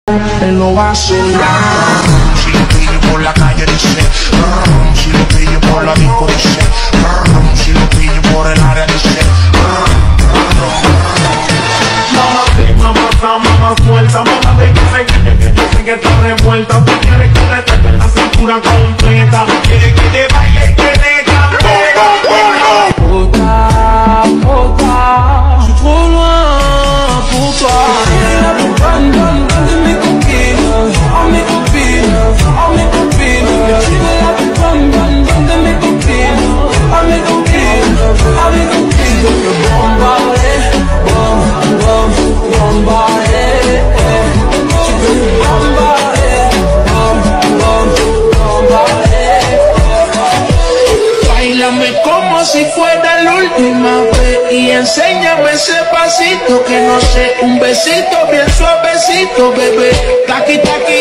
él lo va a solar. Si lo pillo por la calle dice, si lo pillo por la disco dice, si lo pillo por el área dice. Mamá suelta, mamá de que yo sé que está revuelta. Tú quieres que te toque la cintura completa, quieres que te baile, que te cante. Puta, puta, je suis trop loin pour toi. Donne de mes copines, oh mes copines, oh mes copines. Tu veux la plus bonne de mes copines, oh mes copines, oh mes copines. Donc bombarder, bombarder. Tu veux bombarder, bombarder. Báilame como si fuera la última vez y enséñame ese pasito que no sé, un besito bien suavecito, bebé. Taqui, taqui.